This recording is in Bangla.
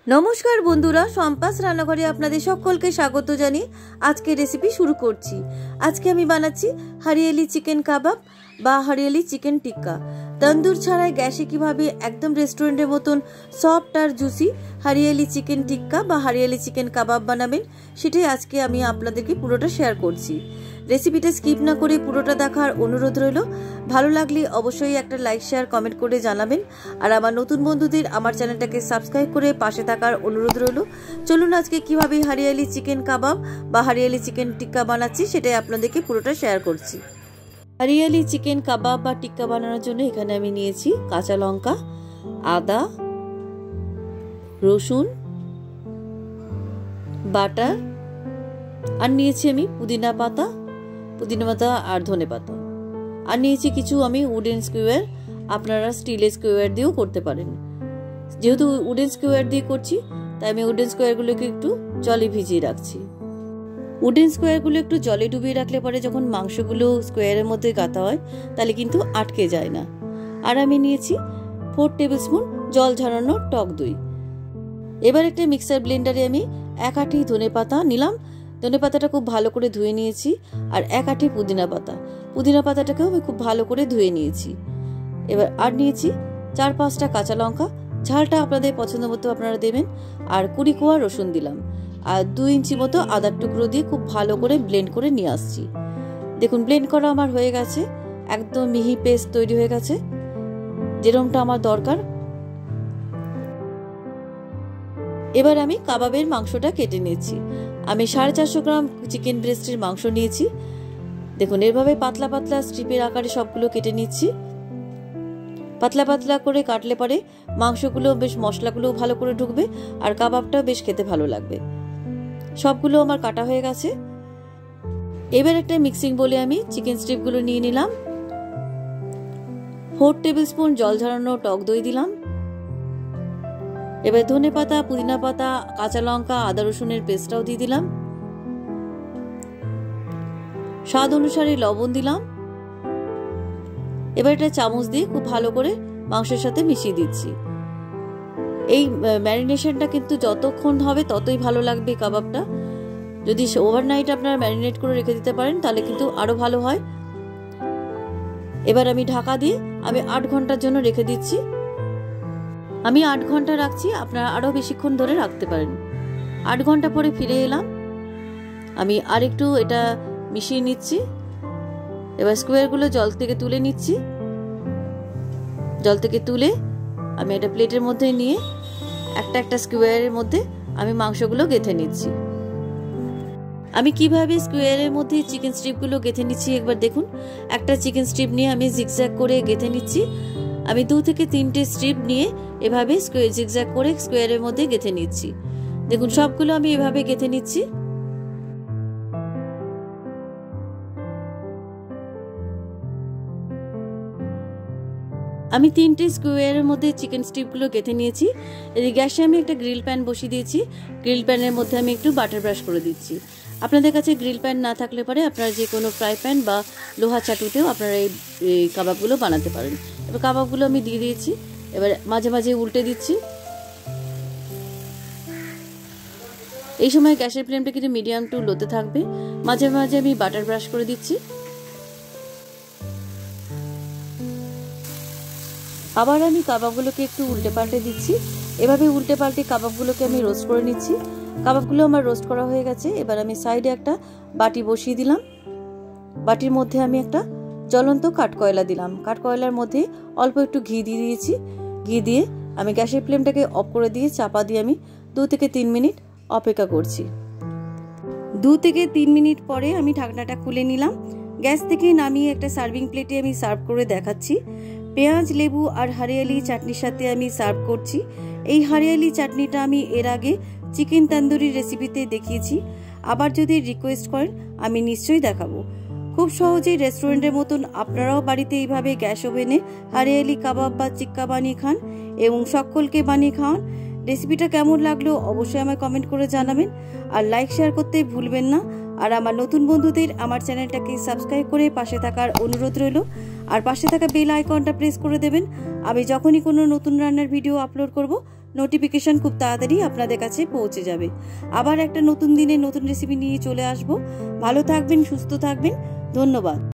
नमस्कार बंधुरा सम्पास रान्नाघरे आपनादेर सकलके स्वागत जानिये आजके रेसिपि शुरू करछि। आजके आमि बानाच्छि हरियाली चिकेन काबाब बा हरियाली चिकेन टिक्का। तंदूर छाड़ाई गैसे किभाबे एकदम रेस्टुरेंटेर मतन सफ्ट और जुसि हरियाली चिकेन टिक्का बा हरियाली चिकेन काबाब बानाबेन सेटाई आजके आमि आपनादेरके पुरोटा शेयर करछि। रेसिपिटा स्किप ना करे पुरोटा देखार अनुरोध रइलो। भालो लागले अवश्यई एकटा लाइक शेयर कमेंट करे जानाबेन और आमार नतुन बंधुदेर आमार चैनलटाके सबस्क्राइब करे पाशे थाकार अनुरोध रइलो। चलुन आजके किभाबे हरियाली चिकेन काबाब बा हरियाली चिकेन टिक्का बानाच्छि सेटाई आपनादेरके पुरोटा शेयर करछि। हरियाली चिकेन काबाब बा टिक्का बानानोर जोन्नो एखाने आमि नियेछि काँचा लंका, आदा, रसुन, बाटार और नियेछि आमि पुदिना पाता और धने पाता और नियेछि किछु आमि उडेन स्क्वायर। आपनारा स्टीलेर स्क्वायर दिएও करते पारेन। जेहेतु उडेन स्क्वायर दिए करछि ताई आमि उडेन स्क्वायरगुलोके एकटु जले भिजिয়ে রাখছি। उडेन स्क्वायरगुलो एकटु जले डुबिয়ে রাখলে পরে যখন মাংসগুলো স্কোয়ারের মধ্যে গাঁথা হয় তাহলে কিন্তু আটকে যায় না। আর আমি নিয়েছি 4 টেবিলস্পুন জল ঝরানো টক দই। এবার একটা মিক্সার ব্লেন্ডারে আমি এক আঁটি ধনেপাতা নিলাম। ধনেপাতাটা খুব ভালো করে ধুয়ে নিয়েছি আর এক আঁটি পুদিনা পাতাটাকেও আমি খুব ভালো করে ধুয়ে নিয়েছি। এবার আর নিয়েছি 4-5টা কাঁচা লঙ্কা, ঝালটা আপনাদের পছন্দ মতো আপনারা দেবেন, আর 20 কোয়া রসুন দিলাম আর 2 ইঞ্চি মতো আদার টুকরো দিয়ে খুব ভালো করে ব্লেন্ড করে নিয়ে আসছি। দেখুন ব্লেন্ড করা আমার হয়ে গেছে, একদম মিহি পেস্ট তৈরি হয়ে গেছে যেরকমটা আমার দরকার। এবার আমি কাবাবের মাংসটা কেটে নিয়েছি। আমি 450 গ্রাম চিকেন ব্রেস্টের মাংস নিয়েছি। দেখুন এভাবে পাতলা পাতলা স্ট্রিপের আকারে সবগুলো কেটে নিচ্ছি। পাতলা পাতলা করে কাটলে পরে মাংসগুলো বেশ মশলাগুলো ভালো করে ঢুকবে আর কাবাবটাও বেশ খেতে ভালো লাগবে। সবগুলো আমার কাটা হয়ে গেছে। এবার একটা মিক্সিং বলে আমি চিকেন স্ট্রিপগুলো নিয়ে নিলাম। 4 টেবিলস্পুন জল ঝরানো টক দই দিলাম। এবার ধনে পাতা, পুদিনা পাতা, কাঁচা লঙ্কা, আদা রসুনের পেস্টটাও দিয়ে দিলাম। স্বাদ অনুসারে লবণ দিলাম। এবার এটা চামচ দিয়ে খুব ভালো করে মাংসের সাথে মিশিয়ে দিচ্ছি। এই ম্যারিনেশনটা কিন্তু যতক্ষণ হবে ততই ভালো লাগবে কাবাবটা। যদি ওভারনাইট আপনারা ম্যারিনেট করে রেখে দিতে পারেন তাহলে কিন্তু আরো ভালো হয়। এবার আমি ঢাকা দিয়ে আমি 8 ঘন্টার জন্য রেখে দিচ্ছি। আমি 8 ঘন্টা রাখছি, আপনারা আরো বেশিক্ষণ ধরে রাখতে পারেন। 8 ঘন্টা পরে ফিরে এলাম। আমি আরেকটু এটা মিশিয়ে নিচ্ছি। এবার স্কোয়ারগুলো জল থেকে তুলে নিচ্ছি। জল থেকে তুলে আমি এটা প্লেটের মধ্যে নিয়ে একটা একটা স্কোয়ারের মধ্যে আমি মাংসগুলো গেঁথে নিচ্ছি। আমি কিভাবে স্কোয়ারের মধ্যে চিকেন স্ট্রিপগুলো গেঁথে নিচ্ছি একবার দেখুন। একটা চিকেন স্ট্রিপ নিয়ে আমি জিগজ্যাগ করে গেঁথে নিচ্ছি। আমি 2 থেকে 3টে স্ট্রিপ নিয়ে এভাবে জিগজ্যাগ করে স্কোয়ারের মধ্যে গেঁথে নিচ্ছি। দেখুন সবগুলো আমি এভাবে গেঁথে নিচ্ছি। আমি 3টে স্কোয়ারের মধ্যে চিকেন স্ট্রিপগুলো গেঁথে নিয়েছি। এই গ্যাসে আমি একটা গ্রিল প্যান বসিয়ে দিয়েছি। গ্রিল প্যানের মধ্যে আমি একটু বাটার ব্রাশ করে দিচ্ছি। আপনাদের কাছে গ্রিল প্যান না থাকলে পরে আপনারা যে কোনো ফ্রাই প্যান বা লোহা চাটুতেও আপনারা এই কাবাবগুলো বানাতে পারেন। এবার কাবাবগুলো আমি দিয়ে দিয়েছি। এবার মাঝে মাঝে উল্টে দিচ্ছি। এই সময় গ্যাসের ফ্লেমটা কিন্তু মিডিয়াম টু লোতে থাকবে। মাঝে মাঝে আমি বাটার ব্রাশ করে দিচ্ছি। আবার আমি কাবাবগুলোকে একটু উল্টে পাল্টে দিচ্ছি। এভাবে উল্টে পাল্টে কাবাবগুলোকে আমি রোস্ট করে নিচ্ছি। কাবাবগুলো আমার রোস্ট করা হয়ে গেছে। এবার আমি সাইডে একটা বাটি বসিয়ে দিলাম। বাটির মধ্যে আমি একটা জ্বলন্ত কাঠকয়লা দিলাম। কাঠকয়লার মধ্যে অল্প একটু ঘি দিয়ে দিয়েছি। ঘি দিয়ে আমি গ্যাসের ফ্লেমটাকে অফ করে দিয়ে চাপা দিয়ে আমি 2 থেকে 3 মিনিট অপেক্ষা করছি। 2 থেকে 3 মিনিট পরে আমি ঢাকনাটা খুলে নিলাম। গ্যাস থেকে নামিয়ে একটা সার্ভিং প্লেটে আমি সার্ভ করে দেখাচ্ছি। পেঁয়াজ, লেবু আর হরিয়ালি চাটনির সাথে আমি সার্ভ করছি। এই হরিয়ালি চাটনিটা আমি এর আগে চিকেন তন্দুরি রেসিপিতে দেখিয়েছি। আবার যদি রিকোয়েস্ট করেন আমি নিশ্চয়ই দেখাবো। খুব সহজেই রেস্টুরেন্টের মতন আপনারাও বাড়িতে এইভাবে গ্যাস ওভেনে হরিয়ালি কাবাব বা টিক্কা বানিয়ে খান এবং সকলকে বানিয়ে খাওয়ান। রেসিপিটা কেমন লাগলো অবশ্যই আমায় কমেন্ট করে জানাবেন আর লাইক শেয়ার করতে ভুলবেন না। আর আমার নতুন বন্ধুদের আমার চ্যানেলটাকে সাবস্ক্রাইব করে পাশে থাকার অনুরোধ রইল আর পাশে থাকা বেল আইকনটা প্রেস করে দেবেন। আমি যখনই কোনো নতুন রান্নার ভিডিও আপলোড করব নোটিফিকেশন খুব তাড়াতাড়ি আপনাদের কাছে পৌঁছে যাবে। আবার একটা নতুন দিনে নতুন রেসিপি নিয়ে চলে আসব। ভালো থাকবেন, সুস্থ থাকবেন, ধন্যবাদ।